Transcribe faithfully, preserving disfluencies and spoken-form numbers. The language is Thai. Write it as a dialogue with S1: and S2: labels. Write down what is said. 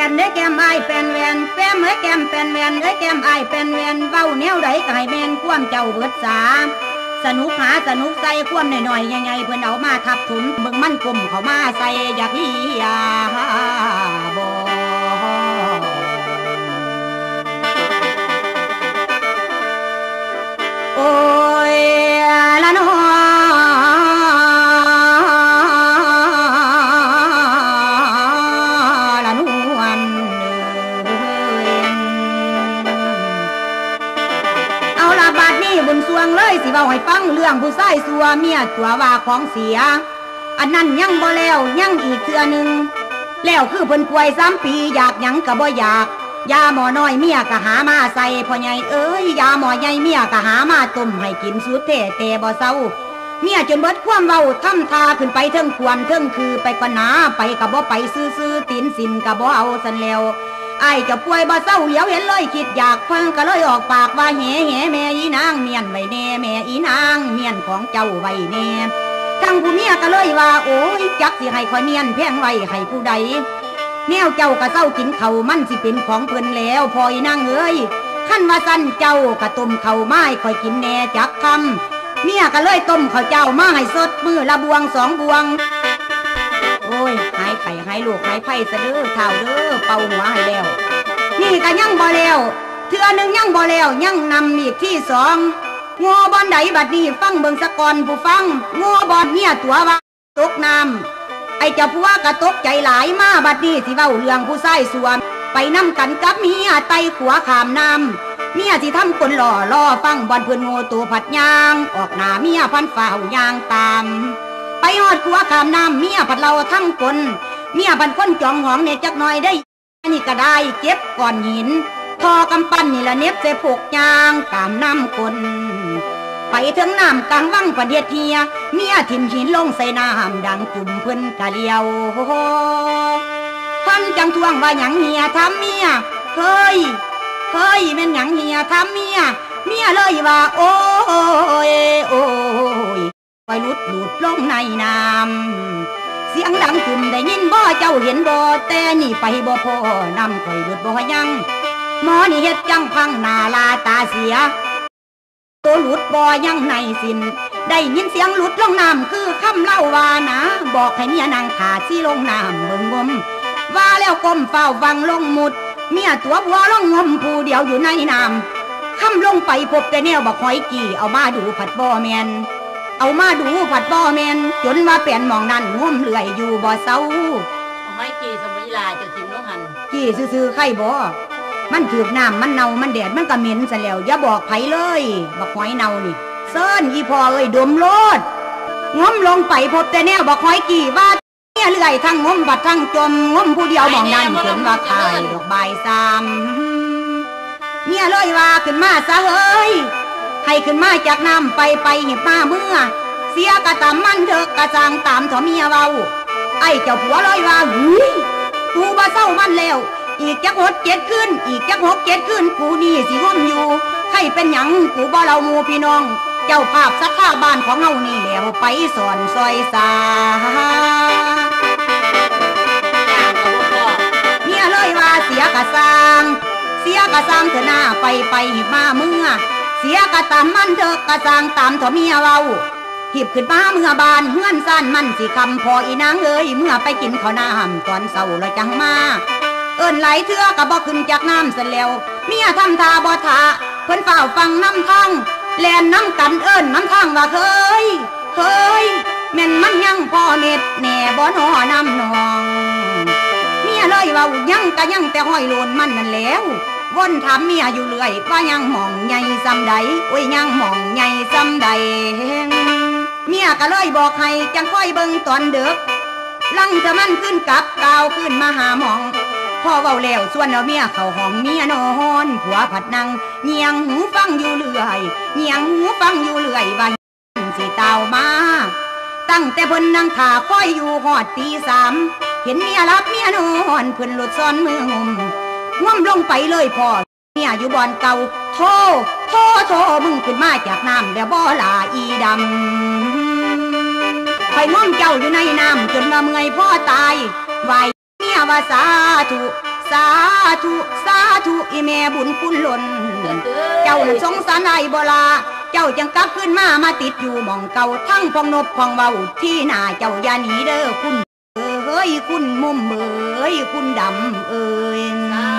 S1: นเด้แก้มไอเป็นแวนแก้มเอ้ยแก้มเป็นแวนเอ้ยแก้มไอเป็นแวนเว้าแนวใดก็ให้แม่นความเจ้าเบิดสาสนุกหาสนุกใส่ความหน่อยๆใหญ่ๆเพิ่นเอามาทับถุนเบิ่งมันกลมเข้ามาใส่อยากลียาบ่โอ้ยละน้อละนวลเอาละบาดนี้บุญสวงเลยสิเว้าให้ฟังเรื่องผู้ชายสัวเมียตัวว่าของเสียอันนั้นยังบ่แล้วยังอีกเทื่อนึงแล้วคือเพิ่นป่วยสามปีอยากหยังก็บ่อยากยาหมอน้อยเมียก็หามาใส่พ่อใหญ่เอ้ยยาหมอใหญ่เมียก็หามาต้มให้กินสุดแท้แต่บ่เศร้าเมียจนเบิดความเว้าทำทาขึ้นไปเทิงควรเทิงคือไปกว่าหนาไปก็บ่ไปซื่อๆตีนสินก็บ่เอาซั่นแล้วไอ้เจ้าป่วยบ่เศร้าเหลียวเห็นเลยคิดอยากฟังก็เลยออกปากว่าแห่แห่แม่อีนางเมียนไว้แน่แม่อีนางเมียนของเจ้าไว้แน่ทั้งผู้เมียก็เลยว่าโอ้ยจักสิให้ข่อยเมียนแพงไว้ให้ผู้ใดแนวเจ้ากะเศร้ากินเขามันสิเป็นของเพิ่นแล้วพอยนางเอ้ยขั้นว่าสั้นเจ้ากะต้มเขาไม้ค่อยกินแน่จักคำเมียก็เลยต้มข้าวเจ้ามาให้สดมือละบวงสองบวงโอ้ยหายไข่หายลูกหายไผ่ซะเด้อเท่าเด้อเป่าหัวให้แล้วนี่ก็ยังบ่แล้วเทื่อนึงยังบ่แล้วยังนำอีกที่สองงัวบอนใดบัดนี้ฟังเบิ่งสะก่อนผู้ฟังงัวบอนเมียตัวว่าตกน้ำไอ้เจ้าผัวกระตกใจหลายมาบัดนี้สิเว้าเรื่องผู้ชายสวมไปนำกันกับเมียไต่ขัวขามน้ำเมียสิทำคนหล่อล่อฟังบอนเพิ่นโง่ตัวผัดยางออกหน้าเมียพันฝ่าวยางตามไปหอดขัวขามน้ำเมียผัดเราทั้งคนเมียพันคนจองหองเนี่ยจักหน่อยได้นี่ก็ได้เก็บก้อนหินทอกำปั้นนี่ละเน็บเสพกยางตามน้ำคนไปถึงน้ำกลางวังประเดียเทียเมียทิมหินลงใส่น้ำดังจุ่มเพิ่นกะเลียวท่านจังทวงว่าหยังเฮียทำเมียเฮ้ยเฮ้ยเป็นหยังเฮียทำเมียเมียเลยว่าโอ้ยโอ้ยไปหลุดหลุดลงในน้ำเสียงดังจุ่มได้ยินบ่เจ้าเห็นบ่แต่นี่ไปบ่พอนำข่อยหลุดบ่ยังหมอนี่เฮ็ดจังพังหน้าลาตาเสียตัวหลุดบ่ยังในสินได้ยินเสียงหลุดลงน้ำคือคำเล่าว่านะบอกให้เมียนางขาที่ลงน้ำเบิ่งงมว่าแล้วก้มเฝ้าฟังลงมุดเมียตัวบัวลงงมผู้เดียวอยู่ในน้ำคำลงไปพบแต่แนวบักหอยกี่เอามาดูผัดบ่แมนเอามาดูผัดบ่แมนจนว่าเปลี่ยนมองนั่นงมเลื่อยอยู่บ่เศร้า
S2: หอยกี่สมัยลาจะทิมน้องหัน
S1: กี่ซื่อๆไข่บ่มันถือกน้ำมันเน่ามันแดดมันก็เหม็นซะแล้วอย่าบอกไผเลยบักหอยเน่านี่เซินอีพอเอ้ยดมโลดง้มลงไปพบแต่แนวบักหอยกี่ว่าเนี่ยเลื่อยทั้งง้มบัดทั้งจมง้มผู้เดียวมองนั่นเห็นว่าขายดอกใบซ้ำเนี่ยเลยว่าขึ้นมาซะเฮ้ยให้ขึ้นมาจากน้ำไปไปเห็บมาเมื่อเสียกระตำมันเถอะกระจางตามถ่อเมียเบาไอ้เจ้าผัวเลยว่าหูกูบ่เศร้ามันแล้วอีกจักหกเจ็ดขึ้นอีกจักหกเจ็ดขึ้นกูนี่สิง้มอยู่ให้เป็นหยังกูบ่เราหมู่พี่น้องเจ้าภาพสักข้าบ้านของเฮานี่แล้วไปสอนซอยสาเมียเลยว่าเสียกระซังเสียกระซังเถอะหน้าไปไปหิบมาเมื่อเสียกระตามมันเถอะกระซังตามถ่อเมียเว้าหิบขึ้นมาเมื่อบานเฮือนซ่านมันสิคำพออีนางเอ้ยเมื่อไปกินข้าวน้ำตอนเช้าแล้วจังมาเอิ้นไหลเถื่อก็บ่ขึ้นจากน้ำเสร็จแล้วเมียทำท่าบ่ท่าเพิ่นเฝ้าฟังน้ำทางแลนน้ำกันเอิ้นน้ำทางว่าเคยเคยแม่นมันยังพอเม็ดแหน่บ่นอน้ำนองเมียเลยว่ายังก็ยังแต่ห้อยโลนมันนั่นแล้ววนถามเมียอยู่เรื่อยว่ายังหม่องใหญ่ซ้ำใดโอ้ยยังหม่องใหญ่ซ้ำใดเมียก็เลยบอกให้จังค่อยเบิ่งตอนเด็กลังเธอมันขึ้นกับกาวขึ้นมาหาหมองพ่อเว้าแล้วส่วนเอาเมียเข้าห้องเมียนอนผัวผัดนั่งเงียงหูฟังอยู่เรื่อยเงียงหูฟังอยู่เรื่อยว่าสิเต่ามาตั้งแต่เพิ่นนั่งท่าคอยอยู่หอดตีสามเห็นเมียรับเมียนอนเพิ่นหลุดซ้อนมืองมง่วมลงไปเลยพ่อเมียอยู่บ่อนเก่าโธ่โธ่โธ่มึงขึ้นมาจากน้ำแล้วบ่ลาอีดำไปง่วมเจ้าอยู่ในน้ำจนว่าเมื่อยพ่อตายไหวเมียว่าสาธุสสาธุสาธุอีแม่บุญคุณหล่นเจ้าน่ะสงสารไอ้บ่ลาเจ้าจังกลับขึ้นมามาติดอยู่หม่องเก่าทั้งพองนบพองเบาที่หน้าเจ้าอย่าหนีเด้อคุณเอ้ยคุณมุมเอ้ยคุณดำเอ้ย
S2: สา